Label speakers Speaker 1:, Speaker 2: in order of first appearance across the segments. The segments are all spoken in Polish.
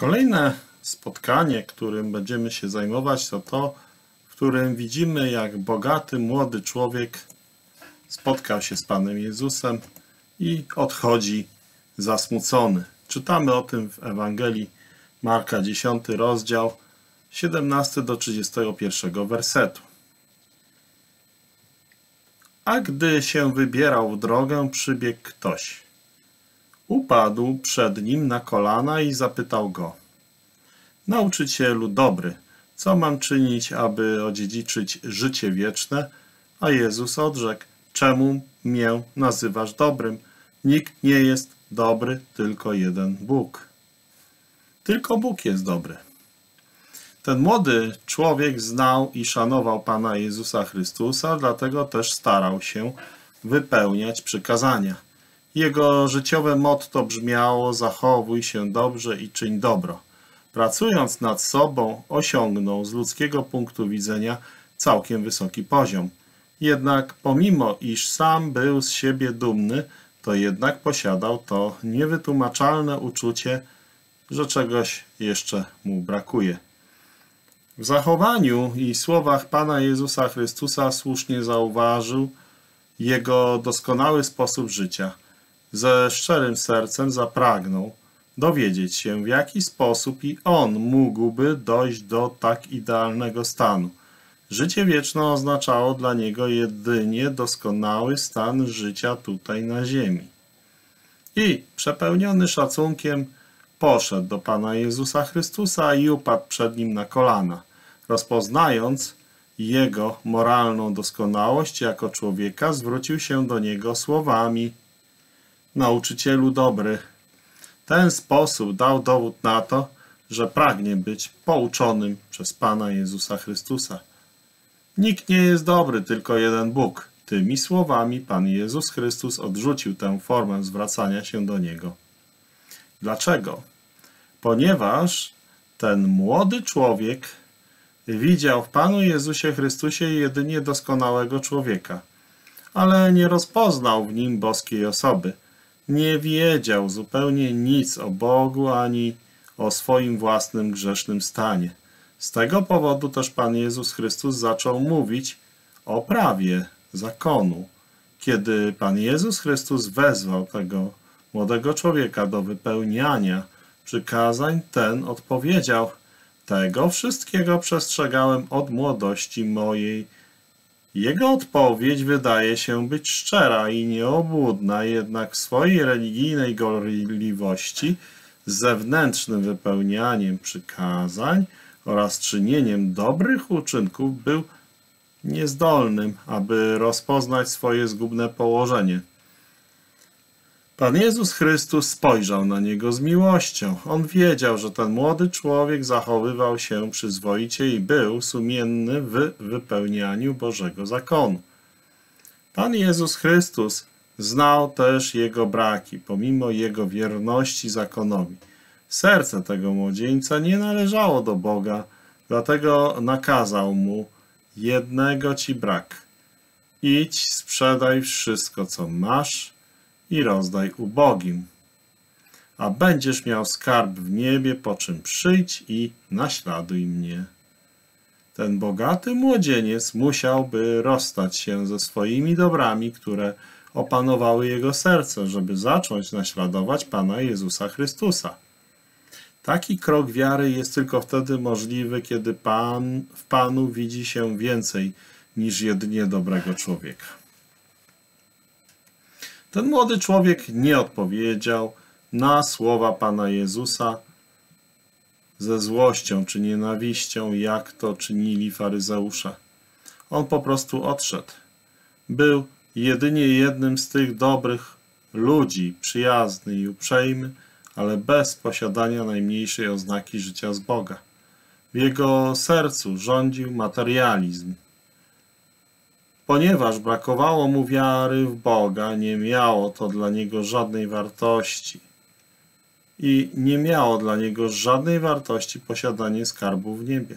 Speaker 1: Kolejne spotkanie, którym będziemy się zajmować, to to, w którym widzimy, jak bogaty, młody człowiek spotkał się z Panem Jezusem i odchodzi zasmucony. Czytamy o tym w Ewangelii Marka, 10 rozdział, 17 do 31 wersetu. A gdy się wybierał w drogę, przybiegł ktoś. Upadł przed nim na kolana i zapytał go: Nauczycielu dobry, co mam czynić, aby odziedziczyć życie wieczne? A Jezus odrzekł: Czemu mię nazywasz dobrym? Nikt nie jest dobry, tylko jeden Bóg. Tylko Bóg jest dobry. Ten młody człowiek znał i szanował Pana Jezusa Chrystusa, dlatego też starał się wypełniać przykazania. Jego życiowe motto brzmiało: zachowuj się dobrze i czyń dobro. Pracując nad sobą, osiągnął z ludzkiego punktu widzenia całkiem wysoki poziom. Jednak pomimo iż sam był z siebie dumny, to jednak posiadał to niewytłumaczalne uczucie, że czegoś jeszcze mu brakuje. W zachowaniu i słowach Pana Jezusa Chrystusa słusznie zauważył jego doskonały sposób życia. Ze szczerym sercem zapragnął dowiedzieć się, w jaki sposób i on mógłby dojść do tak idealnego stanu. Życie wieczne oznaczało dla niego jedynie doskonały stan życia tutaj na ziemi. I przepełniony szacunkiem poszedł do Pana Jezusa Chrystusa i upadł przed Nim na kolana, rozpoznając Jego moralną doskonałość jako człowieka, zwrócił się do Niego słowami: Nauczycielu dobry. Ten sposób dał dowód na to, że pragnie być pouczonym przez Pana Jezusa Chrystusa. Nikt nie jest dobry, tylko jeden Bóg. Tymi słowami Pan Jezus Chrystus odrzucił tę formę zwracania się do Niego. Dlaczego? Ponieważ ten młody człowiek widział w Panu Jezusie Chrystusie jedynie doskonałego człowieka, ale nie rozpoznał w nim boskiej osoby. Nie wiedział zupełnie nic o Bogu ani o swoim własnym grzesznym stanie. Z tego powodu też Pan Jezus Chrystus zaczął mówić o prawie zakonu. Kiedy Pan Jezus Chrystus wezwał tego młodego człowieka do wypełniania przykazań, ten odpowiedział: Tego wszystkiego przestrzegałem od młodości mojej. Jego odpowiedź wydaje się być szczera i nieobłudna, jednak w swojej religijnej gorliwości, z zewnętrznym wypełnianiem przykazań oraz czynieniem dobrych uczynków był niezdolnym, aby rozpoznać swoje zgubne położenie. Pan Jezus Chrystus spojrzał na niego z miłością. On wiedział, że ten młody człowiek zachowywał się przyzwoicie i był sumienny w wypełnianiu Bożego zakonu. Pan Jezus Chrystus znał też jego braki, pomimo jego wierności zakonowi. Serce tego młodzieńca nie należało do Boga, dlatego nakazał mu: jednego ci brak. Idź, sprzedaj wszystko, co masz i rozdaj ubogim, a będziesz miał skarb w niebie, po czym przyjdź i naśladuj mnie. Ten bogaty młodzieniec musiałby rozstać się ze swoimi dobrami, które opanowały jego serce, żeby zacząć naśladować Pana Jezusa Chrystusa. Taki krok wiary jest tylko wtedy możliwy, kiedy w Panu widzi się więcej niż jedynie dobrego człowieka. Ten młody człowiek nie odpowiedział na słowa Pana Jezusa ze złością czy nienawiścią, jak to czynili faryzeusze. On po prostu odszedł. Był jedynie jednym z tych dobrych ludzi, przyjazny i uprzejmy, ale bez posiadania najmniejszej oznaki życia z Boga. W jego sercu rządził materializm. Ponieważ brakowało mu wiary w Boga, nie miało to dla niego żadnej wartości. I nie miało dla niego żadnej wartości posiadanie skarbu w niebie.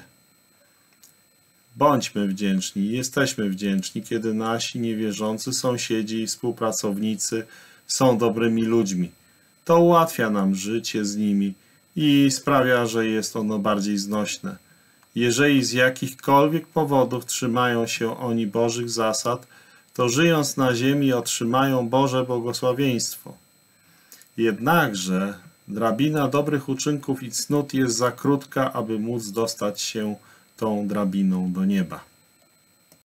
Speaker 1: Bądźmy wdzięczni, jesteśmy wdzięczni, kiedy nasi niewierzący sąsiedzi i współpracownicy są dobrymi ludźmi. To ułatwia nam życie z nimi i sprawia, że jest ono bardziej znośne. Jeżeli z jakichkolwiek powodów trzymają się oni Bożych zasad, to żyjąc na ziemi otrzymają Boże błogosławieństwo. Jednakże drabina dobrych uczynków i cnót jest za krótka, aby móc dostać się tą drabiną do nieba.